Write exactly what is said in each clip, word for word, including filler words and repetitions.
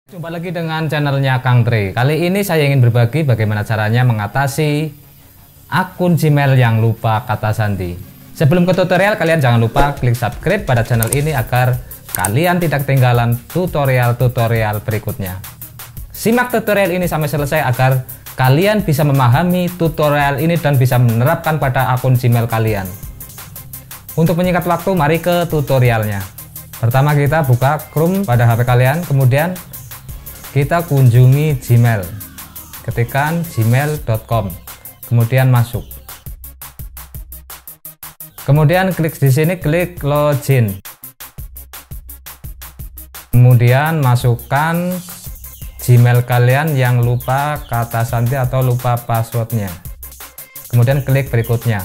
Jumpa lagi dengan channelnya Kang Tri. Kali ini saya ingin berbagi bagaimana caranya mengatasi akun Gmail yang lupa kata sandi. Sebelum ke tutorial, kalian jangan lupa klik subscribe pada channel ini agar kalian tidak ketinggalan tutorial-tutorial berikutnya. Simak tutorial ini sampai selesai agar kalian bisa memahami tutorial ini dan bisa menerapkan pada akun Gmail kalian. Untuk menyingkat waktu, mari ke tutorialnya. Pertama kita buka Chrome pada H P kalian, kemudian kita kunjungi Gmail, ketikkan gmail dot com, kemudian masuk, kemudian klik di sini, klik login, kemudian masukkan Gmail kalian yang lupa kata sandi atau lupa passwordnya, kemudian klik berikutnya.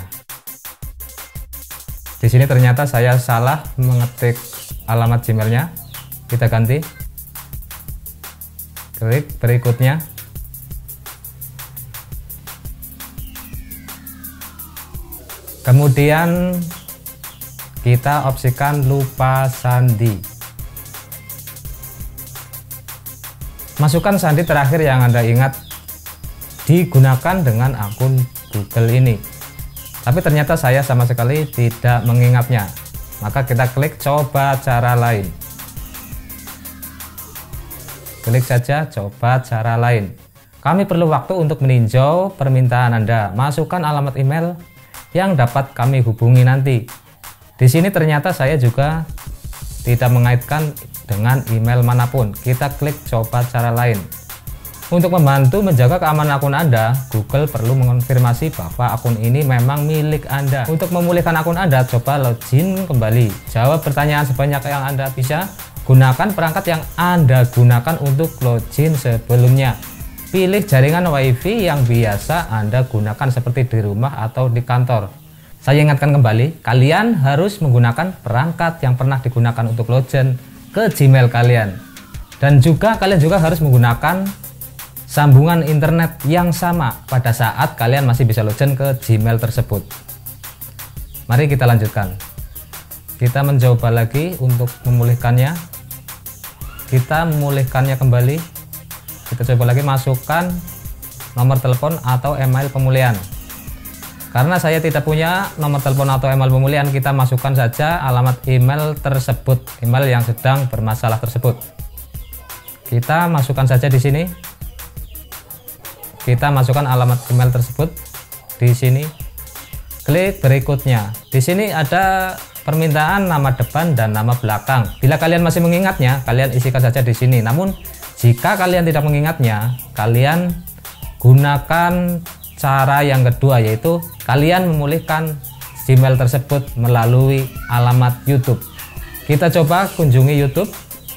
Di sini ternyata saya salah mengetik alamat Gmailnya, kita ganti. Klik berikutnya, kemudian kita opsikan lupa sandi. Masukkan sandi terakhir yang Anda ingat digunakan dengan akun Google ini, tapi ternyata saya sama sekali tidak mengingatnya. Maka kita klik coba cara lain. Klik saja coba cara lain. Kami perlu waktu untuk meninjau permintaan Anda. Masukkan alamat email yang dapat kami hubungi nanti. Di sini ternyata saya juga tidak mengaitkan dengan email manapun. Kita klik coba cara lain. Untuk membantu menjaga keamanan akun Anda, Google perlu mengonfirmasi bahwa akun ini memang milik Anda. Untuk memulihkan akun Anda, coba login kembali. Jawab pertanyaan sebanyak yang Anda bisa. Gunakan perangkat yang Anda gunakan untuk login sebelumnya. Pilih jaringan WiFi yang biasa Anda gunakan seperti di rumah atau di kantor. Saya ingatkan kembali, kalian harus menggunakan perangkat yang pernah digunakan untuk login ke Gmail kalian. Dan juga kalian juga harus menggunakan sambungan internet yang sama pada saat kalian masih bisa login ke Gmail tersebut. Mari kita lanjutkan. Kita mencoba lagi untuk memulihkannya. Kita memulihkannya kembali. Kita coba lagi, masukkan nomor telepon atau email pemulihan. Karena saya tidak punya nomor telepon atau email pemulihan, kita masukkan saja alamat email tersebut, email yang sedang bermasalah tersebut. Kita masukkan saja di sini. Kita masukkan alamat email tersebut di sini. Klik berikutnya. Di sini ada permintaan nama depan dan nama belakang. Bila kalian masih mengingatnya, kalian isikan saja di sini. Namun jika kalian tidak mengingatnya, kalian gunakan cara yang kedua, yaitu kalian memulihkan Gmail tersebut melalui alamat YouTube. Kita coba kunjungi YouTube.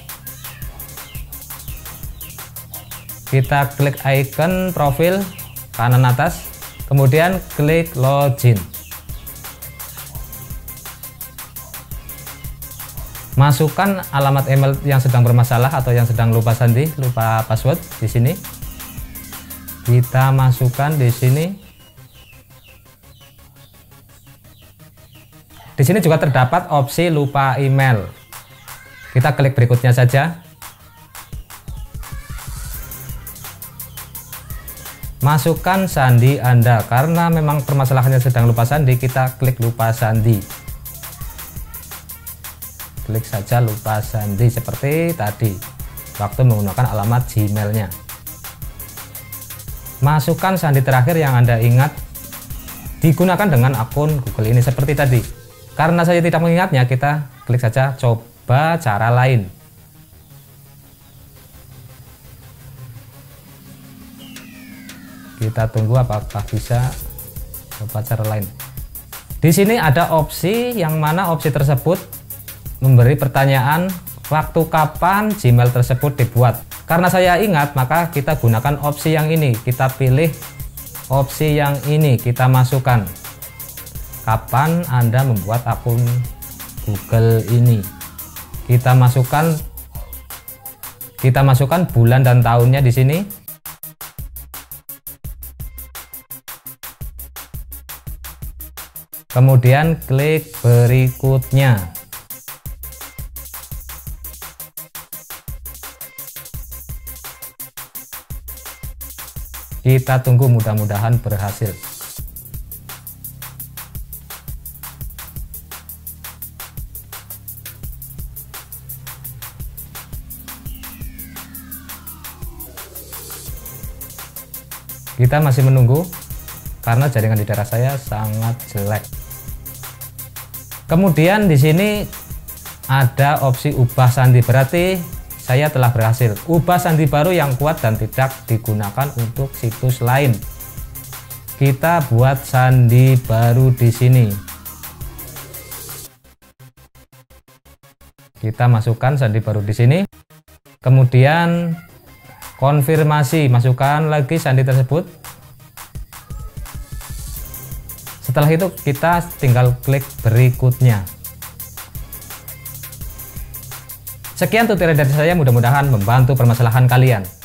Kita klik icon profil kanan atas, kemudian klik login. Masukkan alamat email yang sedang bermasalah atau yang sedang lupa sandi, lupa password di sini. Kita masukkan di sini. Di sini juga terdapat opsi lupa email. Kita klik berikutnya saja. Masukkan sandi Anda. Karena memang permasalahannya sedang lupa sandi, kita klik lupa sandi. Klik saja lupa sandi seperti tadi waktu menggunakan alamat Gmailnya. Masukkan sandi terakhir yang Anda ingat digunakan dengan akun Google ini seperti tadi. Karena saya tidak mengingatnya, kita klik saja coba cara lain. Kita tunggu apakah bisa coba cara lain. Di sini ada opsi yang mana opsi tersebut memberi pertanyaan waktu kapan Gmail tersebut dibuat. Karena saya ingat, maka kita gunakan opsi yang ini. Kita pilih opsi yang ini, kita masukkan kapan Anda membuat akun Google ini. Kita masukkan kita masukkan bulan dan tahunnya di sini. Kemudian klik berikutnya. Kita tunggu, mudah-mudahan berhasil. Kita masih menunggu karena jaringan di daerah saya sangat jelek. Kemudian di sini ada opsi ubah sandi, berarti saya telah berhasil ubah sandi baru yang kuat dan tidak digunakan untuk situs lain. Kita buat sandi baru di sini. Kita masukkan sandi baru di sini. Kemudian konfirmasi, masukkan lagi sandi tersebut. Setelah itu kita tinggal klik berikutnya. Sekian tutorial dari saya, mudah-mudahan membantu permasalahan kalian.